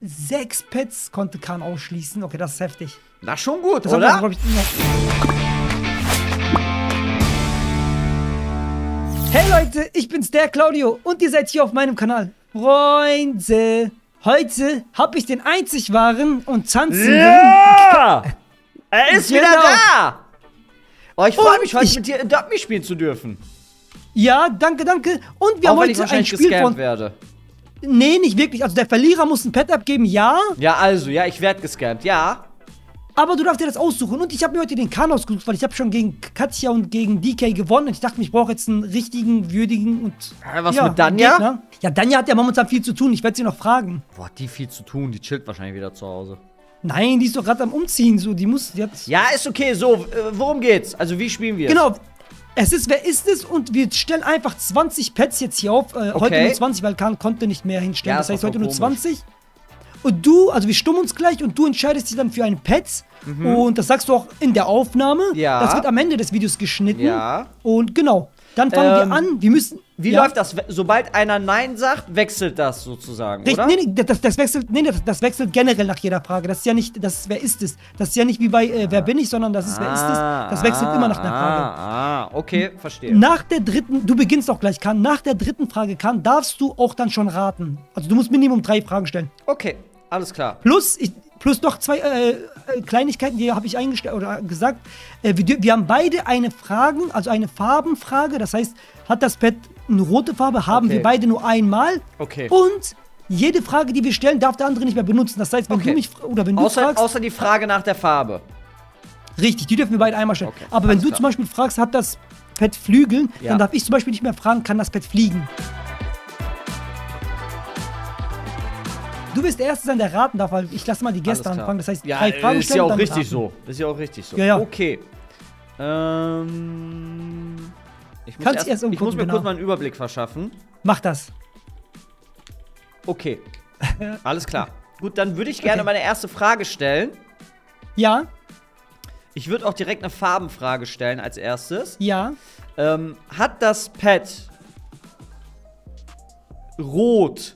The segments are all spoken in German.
6 Pets konnte Kahn ausschließen. Okay, das ist heftig. Na, schon gut, Das oder? haben wir, glaub ich, Hey Leute, ich bin's, der Claudio, und ihr seid hier auf meinem Kanal. Freunde, heute habe ich den einzig wahren und tanzenden... Ja! Er ist wieder Genau. da! Oh, ich freue Und mich, heute mit dir in Dummy spielen zu dürfen. Ja, danke, danke. Und wir haben Auch wenn ich heute ein wahrscheinlich Spiel gescampt von... werde. Nee, nicht wirklich. Also der Verlierer muss ein Pet abgeben, ja. Ja, also, ja, ich werde gescampt, ja. Aber du darfst dir das aussuchen. Und ich habe mir heute den Kahn ausgesucht, weil ich habe schon gegen Katja und gegen DK gewonnen. Und ich dachte mir, ich brauche jetzt einen richtigen, würdigen und... Was mit Danja? Gegner. Ja, Danja hat ja momentan viel zu tun. Ich werde sie noch fragen. Boah, hat die viel zu tun. Die chillt wahrscheinlich wieder zu Hause. Nein, die ist doch gerade am Umziehen. So, die muss jetzt... Ja, ist okay. So, worum geht's? Also, wie spielen wir? Genau. Es ist, wer ist es? Und wir stellen einfach 20 Pets jetzt hier auf. Heute nur 20, weil Kahn konnte nicht mehr hinstellen. Ja, das heißt, ist heute doch nur komisch. 20. Und du, also wir stummen uns gleich und du entscheidest dich dann für ein Pet. Und das sagst du auch in der Aufnahme. Ja. Das wird am Ende des Videos geschnitten. Ja. Und genau. Dann fangen wir an. Wir müssen... Wie ja. läuft das? Sobald einer Nein sagt, wechselt das sozusagen, oder? Nee, das wechselt generell nach jeder Frage. Das ist ja nicht, wer ist es? Das ist ja nicht wie bei Wer bin ich, sondern das ist, wer ist es? Das wechselt immer nach einer Frage. Okay, verstehe. Nach der dritten, du beginnst auch gleich, Kahn. Nach der dritten Frage, Kahn, darfst du auch dann schon raten. Also du musst Minimum 3 Fragen stellen. Okay, alles klar. Plus noch 2 Kleinigkeiten, die habe ich eingestellt oder gesagt. Wir haben beide eine Fragen, also eine Farbenfrage. Das heißt, hat das Pet eine rote Farbe, haben Okay. wir beide nur einmal. Okay. Und jede Frage, die wir stellen, darf der andere nicht mehr benutzen. Das heißt, wenn Okay. du mich oder wenn du fragst, Außer die Frage nach der Farbe. richtig, die dürfen wir beide einmal stellen. Okay, Aber wenn alles du klar. zum Beispiel fragst, hat das Pet Flügel, Ja. dann darf ich zum Beispiel nicht mehr fragen, kann das Pet fliegen? Du wirst der Erste sein, der raten darf, weil ich lasse mal die Gäste Alles klar. anfangen. Das heißt, Ja, 3 Fragen ist stellen ja und auch dann richtig raten. so. Das ist ja auch richtig so. Ja, ja. Okay. Ich muss, Kannst erst ich muss umgucken, mir genau. kurz mal einen Überblick verschaffen. Mach das. Okay. Alles klar. Gut, dann würde ich gerne Okay. meine erste Frage stellen. Ja, Ich würde auch direkt eine Farbenfrage stellen als erstes. ja. Hat das Pet rot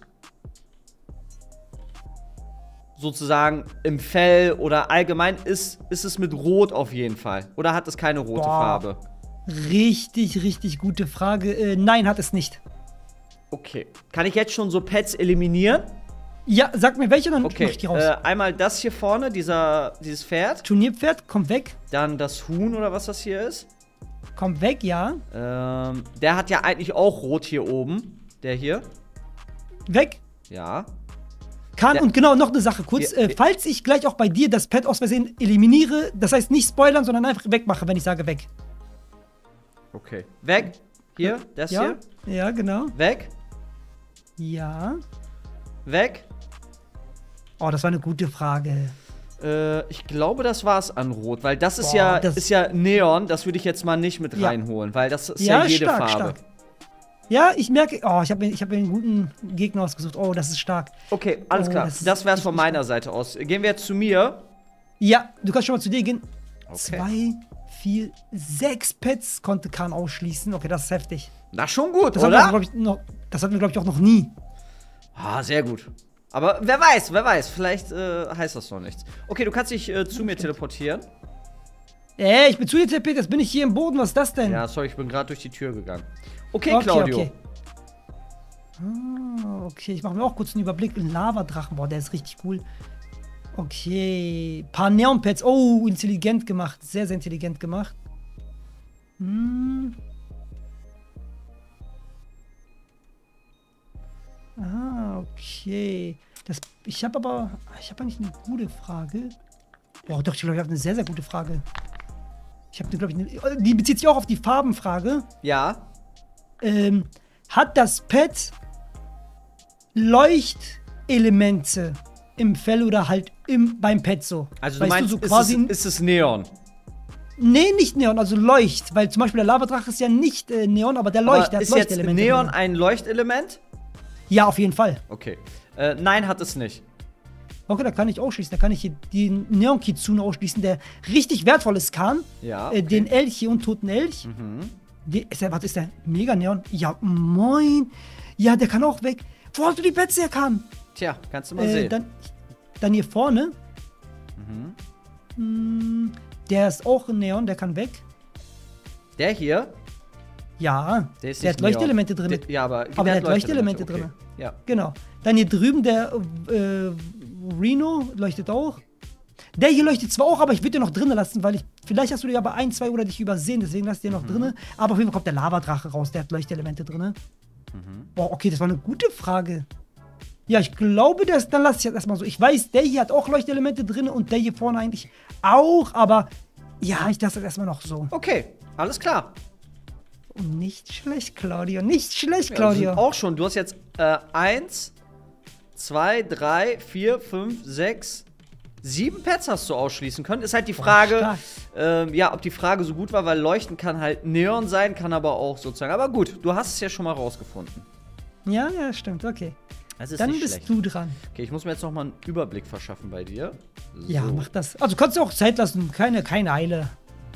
sozusagen im Fell oder allgemein ist es mit Rot auf jeden Fall? Oder hat es keine rote Boah. Farbe? Richtig, richtig gute Frage. Nein, hat es nicht. Okay. Kann ich jetzt schon so Pets eliminieren? Ja, sag mir welche, dann mach Okay. ich die raus. Einmal das hier vorne, dieses Pferd. Turnierpferd, kommt weg. Dann das Huhn oder was das hier ist. Kommt weg, ja. Der hat ja eigentlich auch rot hier oben. Der hier. Weg. Ja. Kann, und genau, noch eine Sache kurz. Falls ich gleich auch bei dir das Pet aus Versehen eliminiere, das heißt nicht spoilern, sondern einfach wegmache, wenn ich sage weg. Okay. Weg. Hier. Das Ja? hier. Ja, genau. Weg. Ja. Weg. Oh, das war eine gute Frage. Ich glaube, das war's an Rot, weil das ist Boah, ist ja Neon, das würde ich jetzt mal nicht mit Ja. reinholen, weil das ist ja, jede Farbe. Ja, ich merke, oh, ich hab mir einen guten Gegner ausgesucht. Oh, das ist stark. Okay, alles Oh, klar. das ist Das wär's von richtig meiner Seite aus. Gehen wir jetzt zu mir. Ja, du kannst schon mal zu dir gehen. Okay. 2, 4, 6 Pets konnte Kahn ausschließen. Okay, das ist heftig. Na, schon gut, Das hatten wir, oder? glaube ich, glaub ich, auch noch nie. Ah, sehr gut. Aber wer weiß, vielleicht heißt das noch nichts. Okay, du kannst dich zu mir teleportieren. Ich bin zu dir TP, jetzt bin ich hier im Boden. Was ist das denn? Ja, sorry, ich bin gerade durch die Tür gegangen. Okay, Claudio. Okay. Ah, okay, ich mache mir auch kurz einen Überblick. Ein Lavadrachen, boah, der ist richtig cool. Okay, paar Neonpads. Oh, intelligent gemacht. Sehr, sehr intelligent gemacht. Okay. Ich habe eigentlich eine gute Frage. Boah, doch, ich glaube, ich habe eine sehr, sehr gute Frage. Ich habe, glaube ich, die bezieht sich auch auf die Farbenfrage. Ja. Hat das Pet Leuchtelemente im Fell oder halt beim Pet so? Also Weißt du meinst, so quasi ist es Neon? Nee, nicht Neon, also Leucht. Weil zum Beispiel der Lavadrache ist ja nicht Neon, aber der Leucht, der hat ist jetzt Leuchtelemente Neon drin. ein Leuchtelement? Ja, auf jeden Fall. Okay. Nein, hat es nicht. Okay, da kann ich ausschließen. Da kann ich hier den Neon Kitsune ausschließen, der richtig wertvoll ist, Kahn. Ja, okay. Den Elch hier und toten Elch. Was ist der? Mega Neon? Ja, moin. Ja, der kann auch weg. Wo hast du die Pets her, Kahn? Tja, kannst du mal sehen. Dann hier vorne. Der ist auch ein Neon, der kann weg. Der hier? Ja, Der ist der hat nicht Neon. Leuchtelemente drin. Ja, aber der hat Leuchtelemente okay. drin. Ja. Genau. Dann hier drüben der Reno leuchtet auch. Der hier leuchtet zwar auch, aber ich würde den noch drinnen lassen, weil vielleicht hast du dir aber 1, 2 oder dich übersehen, deswegen lass ich den noch drinnen. Aber auf jeden Fall kommt der Lavadrache raus, der hat Leuchtelemente drin. Boah, okay, das war eine gute Frage. Ja, ich glaube, dann lasse ich das erstmal so. Ich weiß, der hier hat auch Leuchtelemente drin und der hier vorne eigentlich auch, aber ja, ich lasse das erstmal noch so. Okay, alles klar. Nicht schlecht, Claudio, nicht schlecht, Ja, Claudio. auch schon. Du hast jetzt 1, 2, 3, 4, 5, 6, 7 Pets hast du ausschließen können. Ist halt die Frage, ja, ob die Frage so gut war, weil Leuchten kann halt Neon sein, kann aber auch sozusagen. Aber gut, du hast es ja schon mal rausgefunden. Ja, stimmt, okay. Das ist Dann nicht bist schlecht. du dran. Okay, ich muss mir jetzt noch mal einen Überblick verschaffen bei dir. So. Ja, mach das. Also kannst du auch Zeit lassen, keine Eile.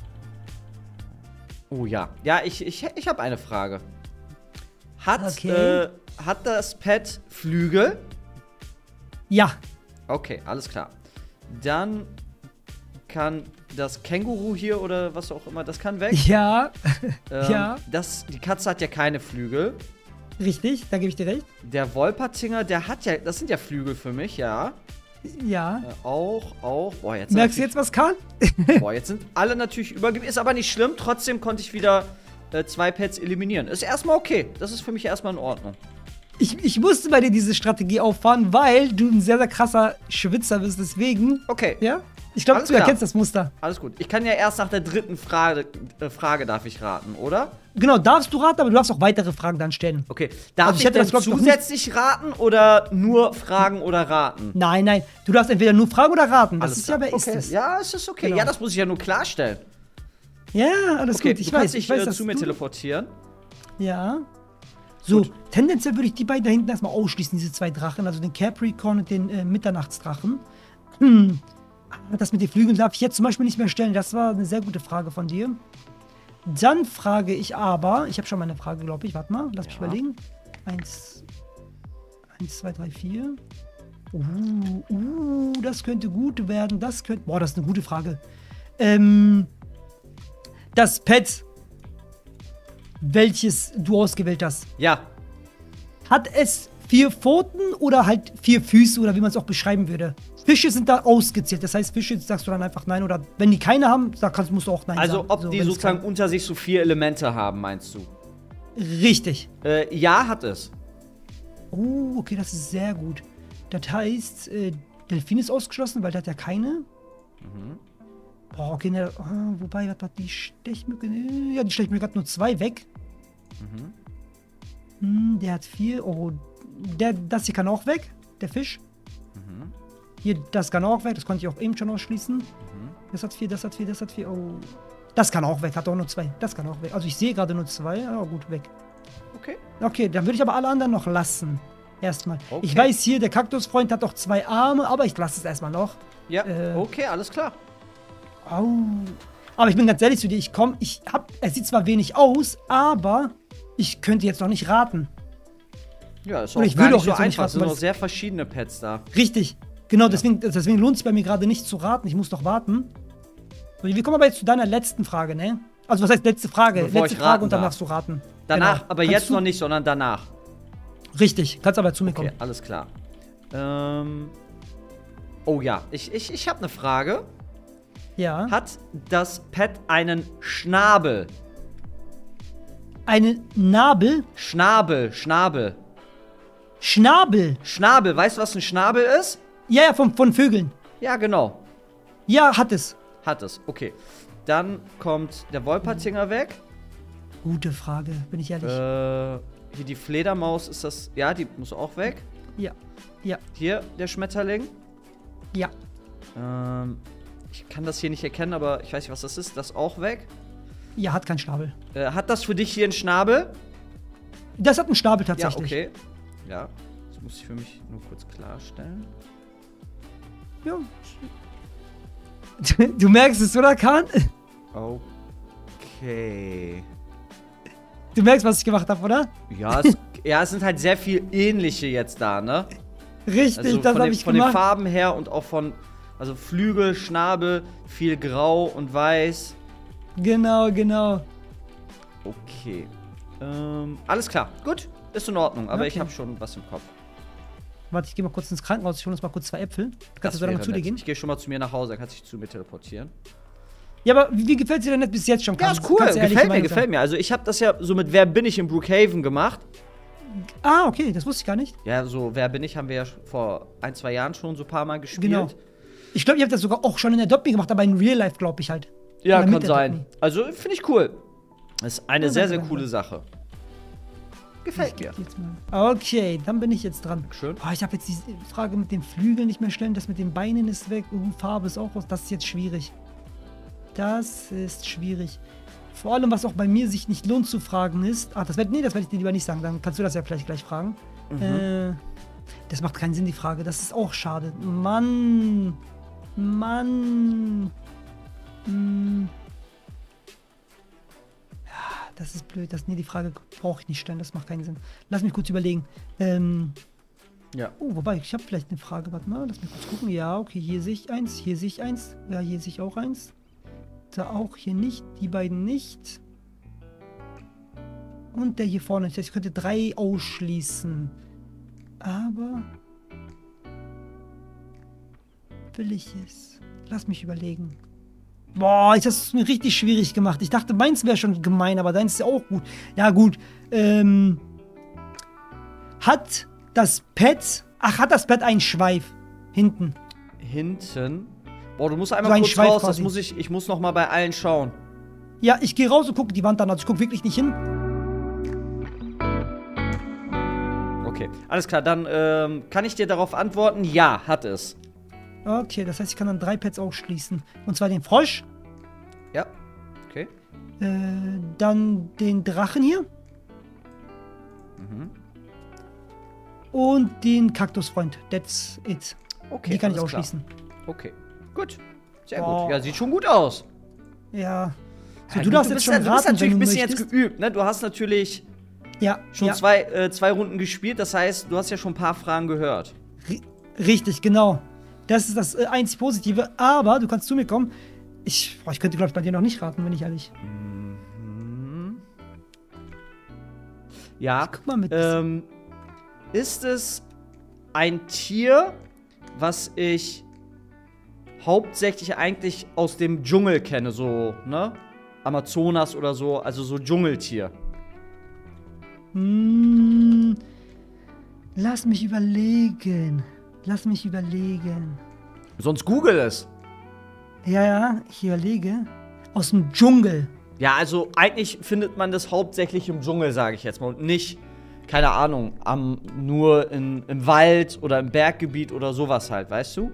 Oh ja. Ja, ich habe eine Frage. Hat das Pet Flügel? Ja. Okay, alles klar. Dann kann das Känguru hier oder was auch immer, das kann weg. Ja. Ja. Die Katze hat ja keine Flügel. Richtig, da gebe ich dir recht. Der Wolpertinger, der hat ja, das sind ja Flügel für mich, ja. Ja. Auch. Boah, jetzt Merkst du jetzt, was kann? Boah, jetzt sind alle natürlich übergeblieben. Ist aber nicht schlimm. Trotzdem konnte ich wieder 2 Pets eliminieren. Ist erstmal okay. Das ist für mich erstmal in Ordnung. Ich musste bei dir diese Strategie auffahren, weil du ein sehr, sehr krasser Schwitzer bist. Deswegen. Okay. Ja? Ich glaube, du erkennst das Muster. Alles gut. Ich kann ja erst nach der dritten Frage darf ich raten, oder? Genau, darfst du raten, aber du darfst auch weitere Fragen dann stellen. Okay. Darf Also ich hätte denn das, glaub ich, noch zusätzlich raten oder nur fragen oder raten? Nein. Du darfst entweder nur fragen oder raten. Das Alles ist ja klar. bei Ist Okay. es. Ja, es ist okay. Genau. Ja, das muss ich ja nur klarstellen. Ja, alles Okay, gut. Ich du kannst weiß, dich dass zu mir du- teleportieren. Ja. So, Gut. tendenziell würde ich die beiden da hinten erstmal ausschließen, diese 2 Drachen, also den Capricorn und den Mitternachtsdrachen. Das mit den Flügeln darf ich jetzt zum Beispiel nicht mehr stellen. Das war eine sehr gute Frage von dir. Dann frage ich aber, ich habe schon meine Frage, glaube ich. Warte mal, lass mich überlegen. 1, 2, 3, 4. Das könnte gut werden. Boah, das ist eine gute Frage. Das Pet, welches du ausgewählt hast, Ja. hat es 4 Pfoten oder halt 4 Füße oder wie man es auch beschreiben würde? Fische sind da ausgezählt. Das heißt, Fische sagst du dann einfach nein oder wenn die keine haben, musst du auch nein Also, sagen. ob So, die wenn's sozusagen unter sich so 4 Elemente haben, meinst du? Richtig. Ja, hat es. Okay, das ist sehr gut. Das heißt, Delfin ist ausgeschlossen, weil der hat ja keine. Boah, okay, ne, wobei, was war die Stechmücke? Ja, die Stechmücke hat nur 2 weg. Der hat 4. Oh, das hier kann auch weg, der Fisch. Hier, das kann auch weg, das konnte ich auch eben schon ausschließen. Das hat 4, das hat 4, das hat 4. Oh, das kann auch weg, hat auch nur 2. Das kann auch weg. Also ich sehe gerade nur 2, aber gut, weg. Okay. Okay, dann würde ich aber alle anderen noch lassen. Erstmal. Okay. Ich weiß hier, der Kaktusfreund hat auch 2 Arme, aber ich lasse es erstmal noch. Ja, okay, alles klar. Au. Aber ich bin ganz ehrlich zu dir, er sieht zwar wenig aus, aber ich könnte jetzt noch nicht raten. Ja, ist Oder auch ich gar würde nicht auch so jetzt nicht einfach. Es raten, sind weil noch es- sehr verschiedene Pets da. Richtig. Genau, deswegen lohnt es bei mir gerade nicht zu raten. Ich muss doch warten. So, wir kommen aber jetzt zu deiner letzten Frage, ne? Also was heißt letzte Frage? Bevor Letzte ich Frage raten und dann darf. darfst du raten. Danach, Genau. aber Kannst jetzt du- noch nicht, sondern danach. Richtig, kannst aber zu mir Okay, kommen. alles klar. Oh ja, ich habe eine Frage. Ja. Hat das Pet einen Schnabel? Einen Nabel? Schnabel. Schnabel. Schnabel, weißt du, was ein Schnabel ist? Ja, von Vögeln. Ja, genau. Ja, hat es. Hat es, okay. Dann kommt der Wolpertinger weg. Gute Frage, bin ich ehrlich. Hier die Fledermaus ist das. Ja, die muss auch weg. Ja. Hier der Schmetterling. Ja. Ich kann das hier nicht erkennen, aber ich weiß nicht, was das ist. Das auch weg. Ja, hat keinen Schnabel. Hat das für dich hier einen Schnabel? Das hat einen Schnabel Ja, tatsächlich. okay. Ja, das muss ich für mich nur kurz klarstellen. Ja. Du merkst es, oder, Kahn? Okay. Du merkst, was ich gemacht habe, oder? Ja, es sind halt sehr viel ähnliche jetzt da, ne? Richtig, Also das habe ich von den gemacht. Farben her und auch also Flügel, Schnabel, viel Grau und Weiß. Genau, genau. Okay. Alles klar. Gut. Ist in Ordnung. Aber ich Okay. habe schon was im Kopf. Warte, ich gehe mal kurz ins Krankenhaus. Ich hole uns mal kurz 2 Äpfel. Du kannst Das jetzt sogar noch wäre zu dir nett. gehen. Ich gehe schon mal zu mir nach Hause. Dann kannst du dich zu mir teleportieren. Ja, aber wie gefällt dir denn nicht bis jetzt schon? Ja, ist cool. Gefällt mir. Also ich habe das ja so mit Wer bin ich in Brookhaven gemacht. Ah, okay, das wusste ich gar nicht. Ja, so Wer bin ich haben wir ja vor 1, 2 Jahren schon so ein paar Mal gespielt. Genau. Ich glaube, ihr habt das sogar auch schon in der Doppel gemacht, aber in Real Life, glaube ich halt. Ja, Oder mit kann der sein. Doppel. Also finde ich cool. Das ist eine Ja, sehr, danke, sehr danke. coole Sache. Gefällt mir. Jetzt mal. Okay, dann bin ich jetzt dran. Schön. Oh, ich habe jetzt die Frage mit den Flügeln nicht mehr stellen. Das mit den Beinen ist weg. Farbe ist auch raus. Das ist jetzt schwierig. Das ist schwierig. Vor allem, was auch bei mir sich nicht lohnt zu fragen ist. Ach, das werde ich dir lieber nicht sagen. Dann kannst du das ja vielleicht gleich fragen. Das macht keinen Sinn, die Frage. Das ist auch schade. Mann. Ja, das ist blöd. Die Frage brauche ich nicht stellen. Das macht keinen Sinn. Lass mich kurz überlegen. Ja. Oh, wobei, ich habe vielleicht eine Frage. Warte mal, lass mich kurz gucken. Ja, okay, hier sehe ich eins. Hier sehe ich eins. Ja, hier sehe ich auch eins. Da auch, hier nicht. Die beiden nicht. Und der hier vorne. Das heißt, ich könnte 3 ausschließen. Aber... will ich es? Lass mich überlegen. Boah, jetzt hast du es mir richtig schwierig gemacht. Ich dachte, meins wäre schon gemein, aber deins ist ja auch gut. Ja, gut. Hat das Pet einen Schweif? Hinten. Hinten. Boah, du musst So einmal ein kurz Schweif raus. quasi. Ich muss noch mal bei allen schauen. Ja, ich gehe raus und gucke die Wand an. Also ich gucke wirklich nicht hin. Okay, alles klar. Dann kann ich dir darauf antworten, ja, hat es. Okay, das heißt, ich kann dann 3 Pets ausschließen. Und zwar den Frosch, Ja, okay. dann den Drachen hier Mhm. und den Kaktusfreund. That's it. Okay, Die kann ich alles klar. ausschließen. Okay, gut. Sehr Boah. gut. Ja, sieht schon gut aus. Ja. So, Ja, du darfst jetzt bist schon ja- du bist raten, wenn natürlich du ein bisschen möchtest. jetzt geübt, ne? Du hast natürlich Ja, schon ja. zwei Runden gespielt. Das heißt, du hast ja schon ein paar Fragen gehört. Richtig, genau. Das ist das einzig Positive. Aber du kannst zu mir kommen. Ich könnte, glaube ich, bei dir noch nicht raten, wenn ich ehrlich. Ja. Guck mal mit. Ist es ein Tier, was ich hauptsächlich eigentlich aus dem Dschungel kenne, so, ne? Amazonas oder so, also so Dschungeltier. Lass mich überlegen. Sonst google es. Ja, ich überlege. Aus dem Dschungel. Ja, also eigentlich findet man das hauptsächlich im Dschungel, sage ich jetzt mal. Und nicht, keine Ahnung, nur im Wald oder im Berggebiet oder sowas halt, weißt du?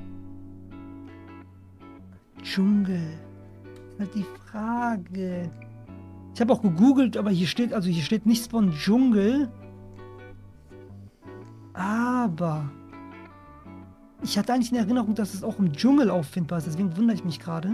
Dschungel. Das ist halt die Frage. Ich habe auch gegoogelt, aber hier steht nichts von Dschungel. Aber ich hatte eigentlich in Erinnerung, dass es auch im Dschungel auffindbar ist. Deswegen wundere ich mich gerade.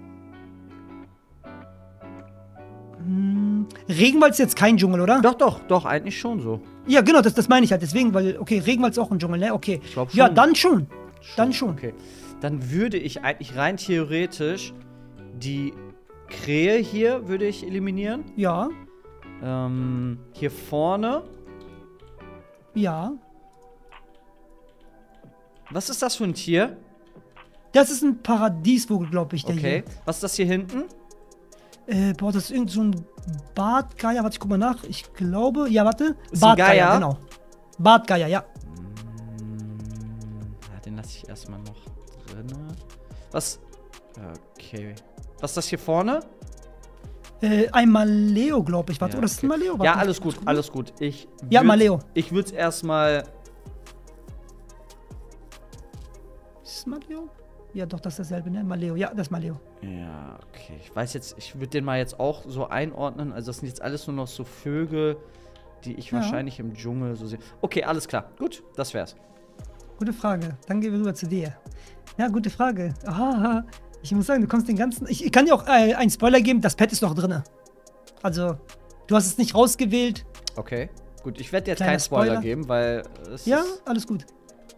Regenwald ist jetzt kein Dschungel, oder? Doch, eigentlich schon so. Ja, genau, das meine ich halt. Deswegen, weil, okay, Regenwald ist auch ein Dschungel, ne? Okay. Ich glaub schon. Ja, dann schon. Dann schon. Okay. Dann würde ich eigentlich rein theoretisch die Krähe hier würde ich eliminieren. Ja, Hier vorne. ja. Was ist das für ein Tier? Das ist ein Paradiesvogel, glaube ich, der Okay. Was ist das hier hinten? Boah, das ist irgend so ein Bartgeier. Warte, ich guck mal nach. Ich glaube, ja, warte. Ist ein Bartgeier, Geier? genau. Bartgeier, ja. Ja, den lasse ich erstmal noch drin. Was? Okay. Was ist das hier vorne? Ein Maleo, glaube ich. Warte, Ja, oder ist das ein Maleo? Warte. Ja, alles gut, alles gut. Ja, Maleo. Ich würde es erstmal. Ist es Maleo? Ja, doch, das ist dasselbe, ne? Maleo. Ja, das ist Maleo. Ja, okay. Ich weiß jetzt, ich würde den mal jetzt auch so einordnen. Also, das sind jetzt alles nur noch so Vögel, die ich Ja. wahrscheinlich im Dschungel so sehe. Okay, alles klar. Gut, das wär's. Gute Frage. Dann gehen wir rüber zu dir. Ja, gute Frage. Ah, ich muss sagen, du kommst den ganzen. Ich kann dir auch einen Spoiler geben, das Pad ist noch drin. Also, du hast es nicht rausgewählt. Okay. Gut, ich werde jetzt Kleiner keinen Spoiler Spoiler. geben, weil es Ja, ist, alles gut.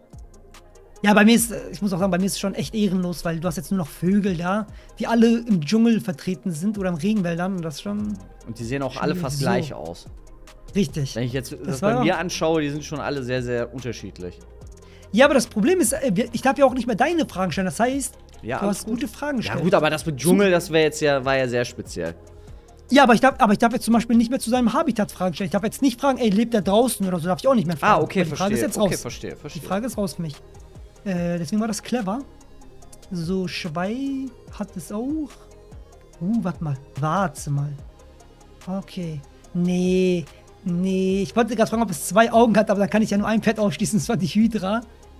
Ja, ich muss auch sagen, bei mir ist es schon echt ehrenlos, weil du hast jetzt nur noch Vögel da, die alle im Dschungel vertreten sind oder im Regenwäldern und das schon. Und die sehen auch alle fast gleich aus. Richtig. Wenn ich jetzt das bei mir anschaue, die sind schon alle sehr, sehr unterschiedlich. Ja, aber das Problem ist, ich darf ja auch nicht mehr deine Fragen stellen. Das heißt, ja, du hast gute Fragen gestellt. Ja gut, aber das mit Dschungel, das war ja sehr speziell. Ja, aber ich darf jetzt zum Beispiel nicht mehr zu seinem Habitat Fragen stellen. Ich darf jetzt nicht fragen, ey, lebt er draußen oder so, darf ich auch nicht mehr fragen. Ah, okay, die Frage ist jetzt raus. Okay, verstehe. Die Frage ist raus für mich. Deswegen war das clever. So, Schwein hat es auch. Warte mal. Okay. Nee. Ich wollte gerade fragen, ob es 2 Augen hat, aber dann kann ich ja nur ein Pet ausschließen, das war die Hydra.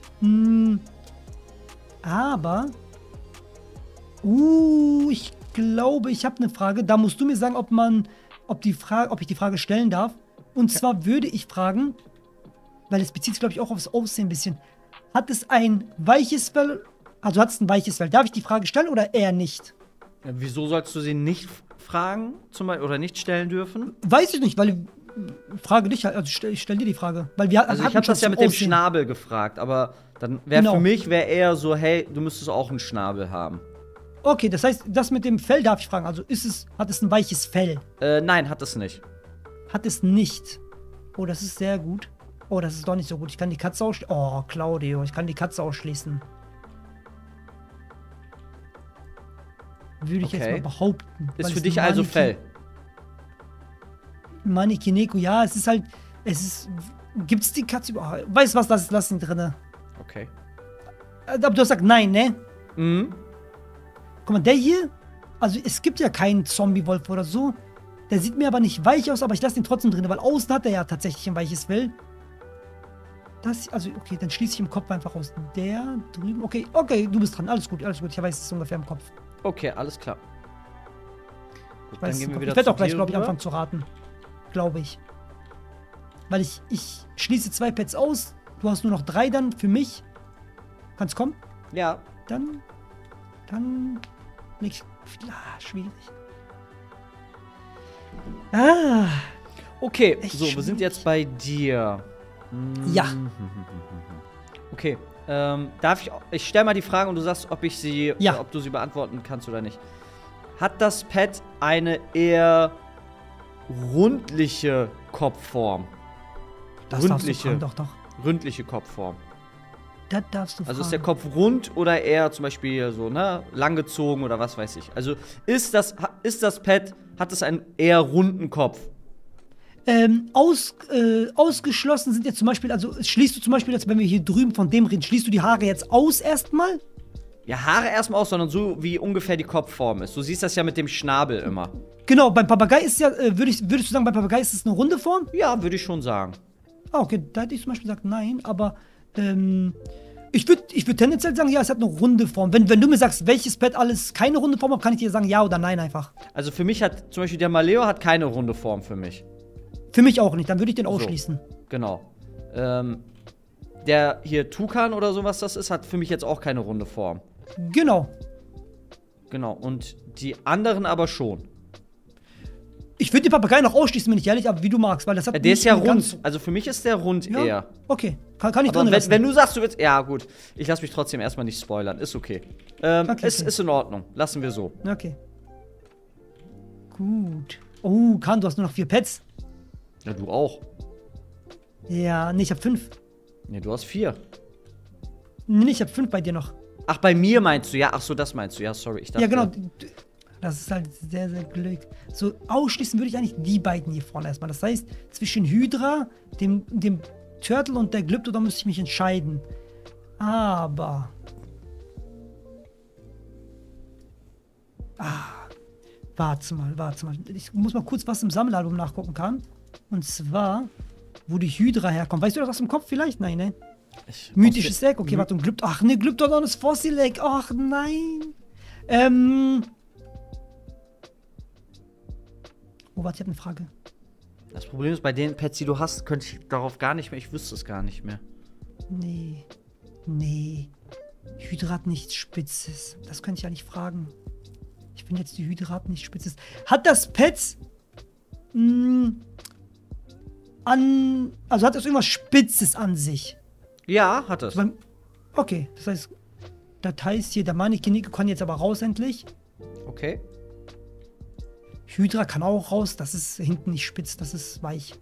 Aber. Ich glaube, ich habe eine Frage. Da musst du mir sagen, ob ich die Frage stellen darf. Und zwar würde ich fragen, weil es bezieht sich, glaube ich, auch aufs Aussehen ein bisschen. Hat es ein weiches Fell? Also hat es ein weiches Fell. Darf ich die Frage stellen oder eher nicht? Ja, wieso sollst du sie nicht fragen oder nicht stellen dürfen? Weiß ich nicht, weil frage dich halt, also ich stell dir die Frage. Weil also ich habe das ja mit dem Schnabel gefragt, aber dann für mich eher so, hey, du müsstest auch einen Schnabel haben. Okay, das heißt, das mit dem Fell darf ich fragen. Also hat es ein weiches Fell? Nein, hat es nicht. Hat es nicht. Oh, das ist sehr gut. Oh, das ist doch nicht so gut. Ich kann die Katze ausschließen. Oh, Claudio, ich kann die Katze ausschließen. Würde ich jetzt mal behaupten. Ist für dich also Fell? Manikineko, ja, gibt's die Katze überhaupt? Weißt du was, lass ihn drinne. Okay. Aber du hast gesagt nein, ne? Mhm. Guck mal, der hier, also es gibt ja keinen Zombie-Wolf oder so. Der sieht mir aber nicht weich aus, aber ich lasse ihn trotzdem drin, weil außen hat er ja tatsächlich ein weiches Fell. Okay, dann schließe ich im Kopf einfach aus. Der drüben, okay, du bist dran, alles gut, ich weiß es ungefähr im Kopf. Okay, alles klar. Gut, dann gehen wir wieder. Ich werde auch gleich, glaube ich, anfangen zu raten. Glaube ich. Weil ich schließe 2 Pets aus, du hast nur noch 3 dann für mich. Kannst kommen? Ja. Dann nicht. Schwierig. Okay, so, wir sind jetzt bei dir. Ja. Okay, ich stelle mal die Frage und du sagst, ob du sie beantworten kannst oder nicht. Hat das Pet eine eher rundliche Kopfform? Das darfst du fragen, doch. Rundliche Kopfform. Das darfst du fragen. Also ist der Kopf rund oder eher zum Beispiel so, langgezogen oder was weiß ich. Also ist das Pet, hat es einen eher runden Kopf? Ausgeschlossen sind jetzt zum Beispiel, also schließt du zum Beispiel, jetzt, wenn wir hier drüben von dem reden, schließt du die Haare jetzt aus erstmal? Ja, Haare erstmal aus, sondern so, wie ungefähr die Kopfform ist. Du siehst das ja mit dem Schnabel immer. Genau, beim Papagei ist ja, würdest du sagen, beim Papagei ist es eine runde Form? Ja, würde ich schon sagen. Okay, da hätte ich zum Beispiel gesagt, nein, aber ich würd tendenziell sagen, ja, es hat eine runde Form. Wenn du mir sagst, welches Pet alles keine runde Form hat, kann ich dir sagen, ja oder nein einfach. Also für mich hat zum Beispiel der Maleo hat keine runde Form für mich. Für mich auch nicht, dann würde ich den ausschließen. So, genau. Der hier Tukan oder sowas das ist, hat für mich jetzt auch keine runde Form. Genau. Genau, und die anderen aber schon. Ich würde den Papagei noch ausschließen, bin ich ehrlich, aber wie du magst, weil das hat. Der ist ja rund. Also für mich ist der rund eher. Okay, kann ich drin lassen. Wenn du sagst, du willst. Ja, gut. Ich lasse mich trotzdem erstmal nicht spoilern. Ist okay. Ist in Ordnung. Lassen wir so. Okay. Gut. Oh, Kahn, du hast nur noch 4 Pets. Ja, du auch. Ja, nee, ich hab 5. Nee, du hast 4. Nee, ich hab 5 bei dir noch. Ach, bei mir meinst du? Ja, ach so, das meinst du. Ja, sorry. Ich dachte, ja, genau. Das ist halt sehr, sehr Glück. So, ausschließen würde ich eigentlich die beiden hier vorne erstmal. Das heißt, zwischen Hydra, dem Turtle und der Glypto, da müsste ich mich entscheiden. Aber. Warte mal. Ich muss mal kurz was im Sammelalbum nachgucken kann. Und zwar, wo die Hydra herkommt. Weißt du das aus dem Kopf vielleicht? Nein, ne? Mythisches Egg. Okay, warte, und Glypto. Ach ne, Glyptodon ist Fossil Egg. Ach nein. Oh, warte, ich habe eine Frage. Das Problem ist, bei den Pets, die du hast, könnte ich darauf gar nicht mehr. Ich wüsste es gar nicht mehr. Nee. Hydra hat nichts Spitzes. Das könnte ich ja nicht fragen. Ich finde jetzt, die Hydra hat nichts Spitzes. Hat das Pet also hat es irgendwas Spitzes an sich? Ja, hat es. Okay, das heißt hier, der Manikiniko kann jetzt aber raus endlich. Okay. Hydra kann auch raus. Das ist hinten nicht spitz, das ist weich.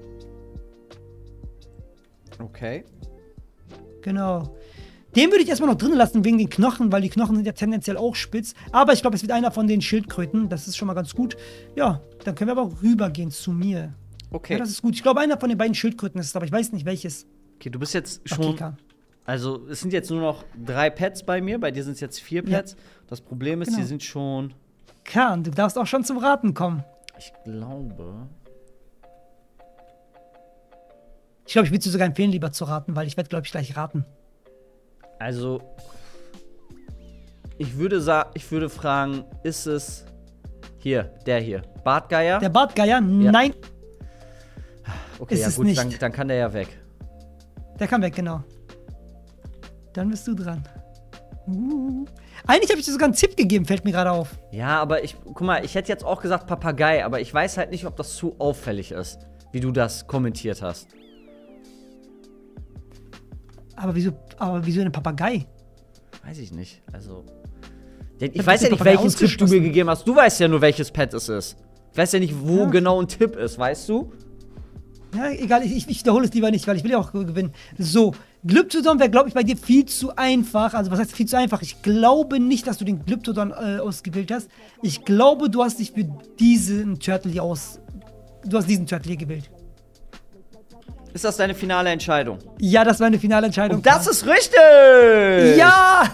Okay. Genau. Den würde ich erstmal noch drin lassen wegen den Knochen, weil die Knochen sind ja tendenziell auch spitz. Aber ich glaube, es wird einer von den Schildkröten. Das ist schon mal ganz gut. Ja, dann können wir aber rübergehen zu mir. Okay. Ja, das ist gut. Ich glaube, einer von den beiden Schildkröten ist es, aber ich weiß nicht welches. Okay, du bist jetzt schon. Okay, Also, es sind jetzt nur noch 3 Pets bei mir. Bei dir sind es jetzt 4 Pets. Ja. Das Problem ist, die sind schon. Kahn, du darfst auch schon zum Raten kommen. Ich glaube, ich würde dir sogar empfehlen, lieber zu raten, weil ich werde, glaube ich, gleich raten. Also, ich würde fragen, ist es der hier? Bartgeier? Der Bartgeier? Ja. Nein. Okay, ja gut, dann kann der ja weg. Der kann weg, genau. Dann bist du dran. Eigentlich habe ich dir sogar einen Tipp gegeben, fällt mir gerade auf. Ja, aber guck mal, ich hätte jetzt auch gesagt Papagei, aber ich weiß halt nicht, ob das zu auffällig ist, wie du das kommentiert hast. Aber wieso ein Papagei? Weiß ich nicht. Also. Ich weiß ja nicht, welchen Tipp du mir gegeben hast. Du weißt ja nur, welches Pet es ist. Ich weiß ja nicht, wo genau ein Tipp ist, weißt du? Ja, egal, ich wiederhole es lieber nicht, weil ich will ja auch gewinnen. So, Glyptodon wäre, glaube ich, bei dir viel zu einfach. Also, was heißt viel zu einfach? Ich glaube nicht, dass du den Glyptodon ausgewählt hast. Ich glaube, du hast dich für diesen Turtle hier gewählt. Ist das deine finale Entscheidung? Ja, das war eine finale Entscheidung. Und das ist richtig! Ja!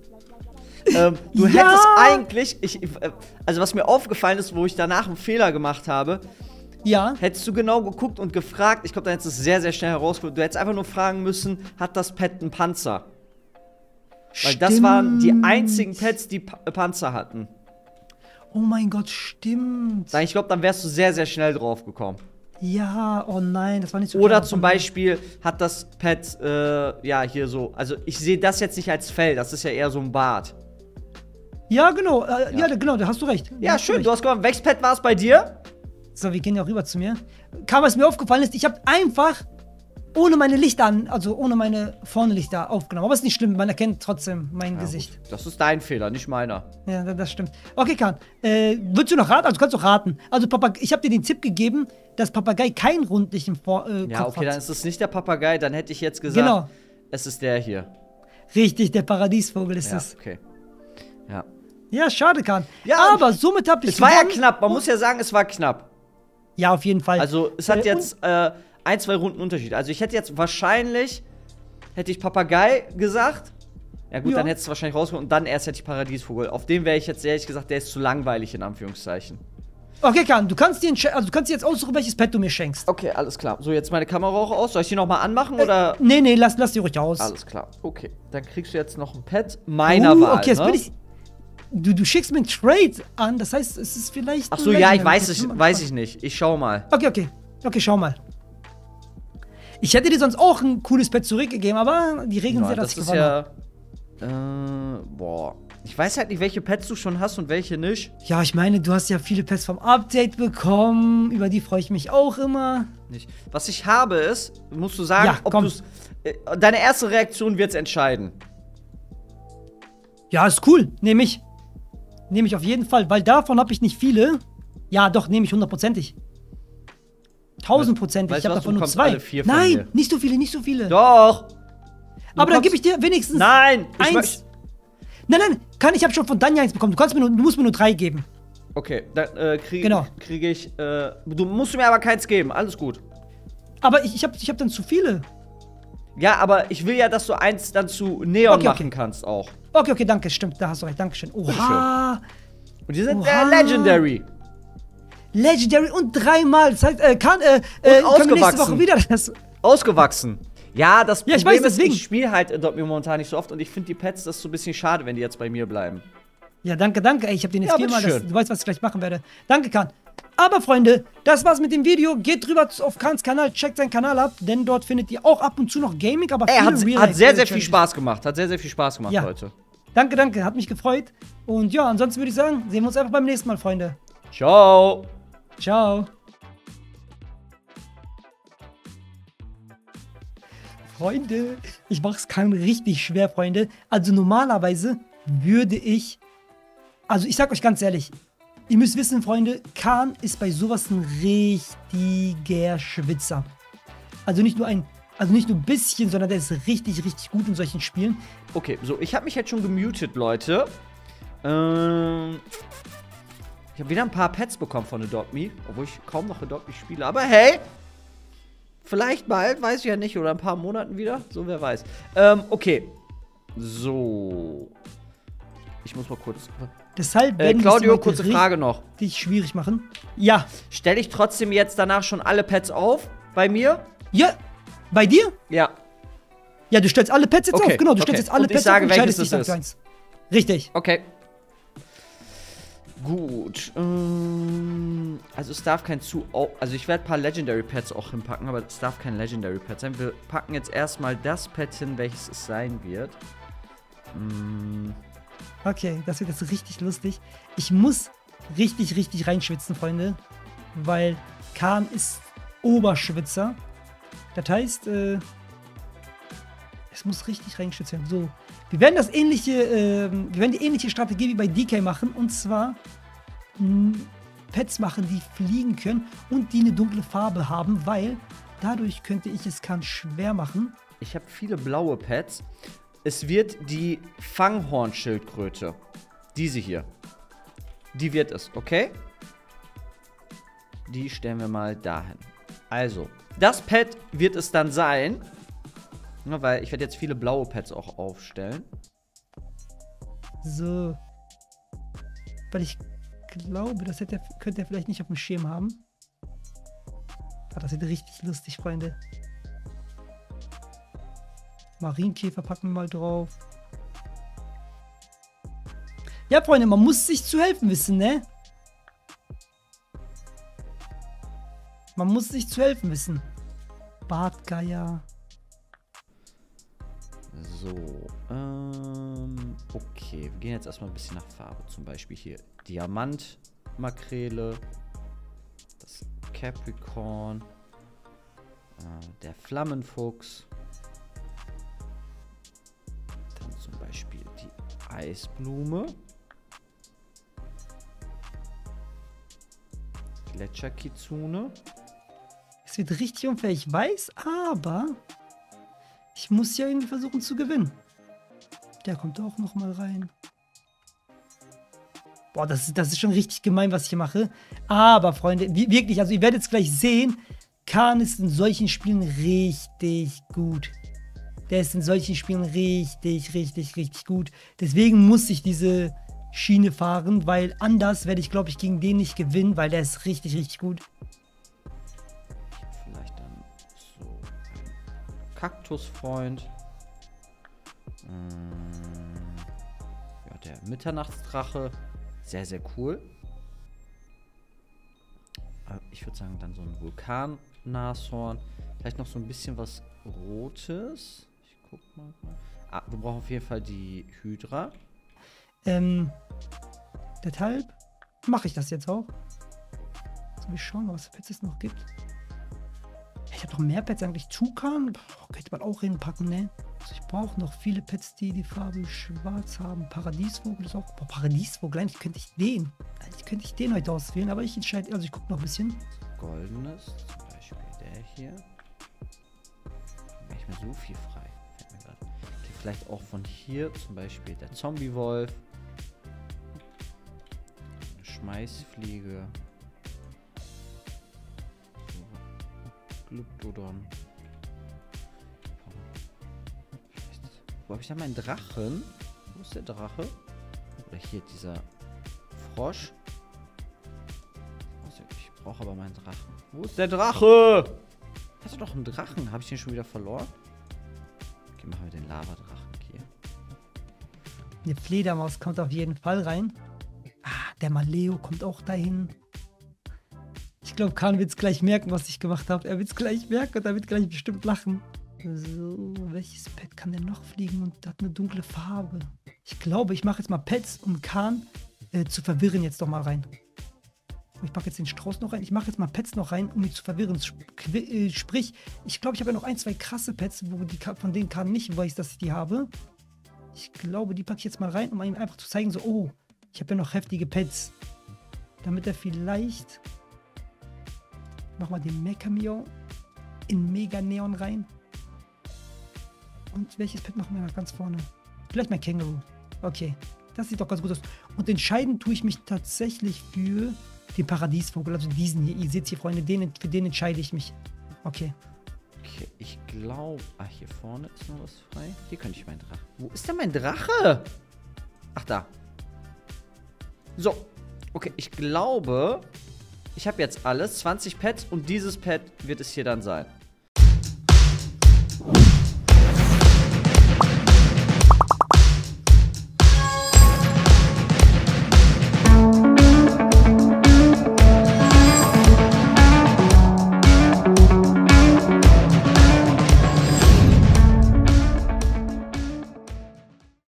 Du hättest eigentlich, also was mir aufgefallen ist, wo ich danach einen Fehler gemacht habe, hättest du genau geguckt und gefragt, ich glaube, dann hättest du es sehr, sehr schnell herausgefunden. Du hättest einfach nur fragen müssen, hat das Pet einen Panzer? Weil das waren die einzigen Pets, die Panzer hatten. Oh mein Gott, stimmt. Ich glaube, dann wärst du sehr, sehr schnell drauf gekommen. Ja, oh nein, das war nicht so. Oder zum Beispiel hat das Pet, hier so, also ich sehe das jetzt nicht als Fell, das ist ja eher so ein Bart. Ja, genau, genau, da hast du recht. Ja, schön, du hast gewonnen. Welches Pet war es bei dir? So, wir gehen ja auch rüber zu mir. Was mir aufgefallen ist, ich habe einfach ohne meine Lichter also ohne meine vorne Lichter aufgenommen. Aber ist nicht schlimm, man erkennt trotzdem mein Gesicht. Gut. Das ist dein Fehler, nicht meiner. Ja, das stimmt. Okay, Kahn, würdest du noch raten? Also, du kannst doch raten. Also, ich habe dir den Tipp gegeben, dass Papagei keinen rundlichen Kopf hat. Dann ist es nicht der Papagei, dann hätte ich jetzt gesagt, es ist der hier. Richtig, der Paradiesvogel ist es. Okay. Ja. Ja, schade, Kahn. Ja, aber somit habt ihr es war ja knapp, man muss ja sagen, es war knapp. Ja, auf jeden Fall. Also, es hat jetzt 1, 2 Runden Unterschied. Also, ich hätte jetzt wahrscheinlich, Papagei gesagt. Ja gut, dann hättest du wahrscheinlich rausgekommen und dann erst hätte ich Paradiesvogel. Auf den wäre ich jetzt ehrlich gesagt, der ist zu langweilig, in Anführungszeichen. Okay, Kahn, du kannst dir jetzt aussuchen, welches Pet du mir schenkst. Okay, alles klar. So, jetzt meine Kamera auch aus. Soll ich die nochmal anmachen, oder? Nee, lass die ruhig aus. Alles klar. Okay, dann kriegst du jetzt noch ein Pet meiner Wahl, okay, jetzt bin ich... Du schickst mir einen Trade an, das heißt, es ist vielleicht... Ach so, ja, ich weiß ich nicht. Ich schau mal. Okay, schau mal. Ich hätte dir sonst auch ein cooles Pet zurückgegeben, aber die Regeln sind ja, dass ich gewonnen habe. Boah. Ich weiß halt nicht, welche Pets du schon hast und welche nicht. Ja, ich meine, du hast ja viele Pets vom Update bekommen. Über die freue ich mich auch immer. Nicht. Was ich habe ist, musst du sagen, ob du's, deine erste Reaktion wird's entscheiden. Ja, ist cool. Nehme ich auf jeden Fall, weil davon habe ich nicht viele. Ja, doch, nehme ich 100%ig. 1000%. Ich habe davon nur 2. Nein, nicht so viele. Doch. Aber dann gebe ich dir wenigstens Nein, eins. Nein, ich habe schon von Danja 1 bekommen. Du musst mir nur 3 geben. Okay, dann kriege ich. Du musst mir aber keins geben. Alles gut. Aber ich hab dann zu viele. Ja, aber ich will ja, dass du eins dann zu Neon machen kannst auch. Okay, danke, stimmt, da hast du recht, dankeschön. Oha! Und die sind Legendary. Legendary und 3-mal. Das heißt, und ausgewachsen. Wir nächste Woche wieder Ausgewachsen. Ja, das Problem ich weiß, ist, ich spiele halt dort momentan nicht so oft und ich finde die Pets, das ist so ein bisschen schade, wenn die jetzt bei mir bleiben. Ja, danke. Ey, ich habe den jetzt 4-mal, du weißt, was ich gleich machen werde. Danke, Kahn. Aber, Freunde, das war's mit dem Video. Geht drüber auf Kahns Kanal, checkt seinen Kanal ab, denn dort findet ihr auch ab und zu noch Gaming, aber hat sehr, sehr viel Spaß gemacht. Leute. Danke, hat mich gefreut. Und ja, ansonsten würde ich sagen, sehen wir uns einfach beim nächsten Mal, Freunde. Ciao. Freunde, ich mach's keinem richtig schwer, Freunde. Also normalerweise würde ich, also ich sag euch ganz ehrlich, ihr müsst wissen, Freunde, Kahn ist bei sowas ein richtiger Schwitzer. Also nicht nur ein bisschen, sondern der ist richtig, richtig gut in solchen Spielen. Okay, so, ich habe mich jetzt schon gemutet, Leute. Ich habe wieder ein paar Pets bekommen von Adopt Me, obwohl ich kaum noch Adopt Me spiele. Aber hey, vielleicht bald, weiß ich ja nicht, oder ein paar Monaten wieder, so wer weiß. Okay, so. Ich muss mal kurz. Deshalb werden Claudio, kurze Frage noch. Dich schwierig machen. Ja. Stelle ich trotzdem jetzt danach schon alle Pets auf bei mir? Ja. Bei dir? Ja. Ja, du stellst alle Pets jetzt auf. Genau, du stellst jetzt alle und Pets ich sage, auf und welches entscheidest dich es dann ist. für eins. Richtig. Okay. Gut. Also es darf kein also ich werde ein paar Legendary Pets auch hinpacken, aber es darf kein Legendary Pet sein. Wir packen jetzt erstmal das Pet hin, welches es sein wird. Okay, das wird jetzt richtig lustig. Ich muss richtig, richtig reinschwitzen, Freunde. Weil Kahn ist Oberschwitzer. Das heißt, es muss richtig reingeschwitzt werden. So, wir werden die ähnliche Strategie wie bei DK machen. Und zwar Pets machen, die fliegen können und die eine dunkle Farbe haben, weil dadurch könnte ich es Kahn schwer machen. Ich habe viele blaue Pets. Es wird die Fanghornschildkröte. Diese hier. Die wird es, okay? Die stellen wir mal dahin. Also, das Pet wird es dann sein. Ja, weil ich werde jetzt viele blaue Pets auch aufstellen. So. Weil ich glaube, das könnte er vielleicht nicht auf dem Schirm haben. Aber das wird richtig lustig, Freunde. Marienkäfer packen wir mal drauf. Ja, Freunde, man muss sich zu helfen wissen, ne? Man muss sich zu helfen wissen. Bartgeier. So, okay, wir gehen jetzt erstmal ein bisschen nach Farbe. Zum Beispiel hier Diamantmakrele, das Capricorn, der Flammenfuchs, dann zum Beispiel die Eisblume, Gletscherkizune. Es wird richtig unfair, ich weiß, aber ich muss ja irgendwie versuchen zu gewinnen. Der kommt auch noch mal rein. Boah, das ist schon richtig gemein, was ich hier mache. Aber, Freunde, wirklich, also ihr werdet es gleich sehen, Kahn ist in solchen Spielen richtig gut. Der ist in solchen Spielen richtig, richtig, richtig gut. Deswegen muss ich diese Schiene fahren, weil anders werde ich, glaube ich, gegen den nicht gewinnen, weil der ist richtig, richtig gut. Vielleicht dann so ein Kaktusfreund. Ja, der Mitternachtsdrache. Sehr, sehr cool. Ich würde sagen, dann so ein Vulkan-Nashorn. Vielleicht noch so ein bisschen was Rotes. Ich guck mal. Wir brauchen auf jeden Fall die Hydra. Deshalb mache ich das jetzt auch. So, wir schauen mal, was für Pets es noch gibt. Ich habe doch mehr Pets eigentlich. Tukan könnte man auch hinpacken, ne? Also ich brauche noch viele Pets, die die Farbe schwarz haben. Paradiesvogel ist auch. Boah, Paradiesvogel, eigentlich könnte ich den. Eigentlich könnte ich den heute auswählen, aber ich entscheide. Also ich gucke noch ein bisschen. Goldenes, zum Beispiel der hier. Nicht mehr so viel frei. Fällt mir gerade. Okay, vielleicht auch von hier, zum Beispiel der Zombie-Wolf. Eine Schmeißfliege. Glyptodon. Wo habe ich da meinen Drachen? Wo ist der Drache? Oder hier dieser Frosch. Ich brauche aber meinen Drachen. Wo ist der Drache? Hast du doch einen Drachen? Habe ich den schon wieder verloren? Okay, machen wir den Lavadrachen hier. Eine Fledermaus kommt auf jeden Fall rein. Der Maleo kommt auch dahin. Ich glaube, Kahn wird es gleich merken, was ich gemacht habe. Er wird es gleich merken und er wird gleich bestimmt lachen. So, welches Pet kann denn noch fliegen und hat eine dunkle Farbe? Ich glaube, ich mache jetzt mal Pets, um Kahn zu verwirren, jetzt doch mal rein. Ich packe jetzt den Strauß noch rein. Ich mache jetzt mal Pets noch rein, um mich zu verwirren. Sprich, ich glaube, ich habe ja noch 1, 2 krasse Pets, von denen Karl nicht weiß, dass ich die habe. Ich glaube, die packe ich jetzt mal rein, um ihm einfach zu zeigen, so, oh, ich habe ja noch heftige Pets. Damit er vielleicht... Mach mal den Mechameo in Mega Neon rein. Und welches Pet machen wir noch ganz vorne? Vielleicht mein Känguru. Okay, das sieht doch ganz gut aus. Und entscheiden tue ich mich tatsächlich für den Paradiesvogel, also diesen hier. Ihr seht hier, Freunde, für den entscheide ich mich. Okay. Okay, ich glaube... Ah, hier vorne ist noch was frei. Hier könnte ich meinen Drache... Wo ist denn mein Drache? Ach, da. So. Okay, ich glaube... Ich habe jetzt alles, 20 Pets und dieses Pet wird es hier dann sein.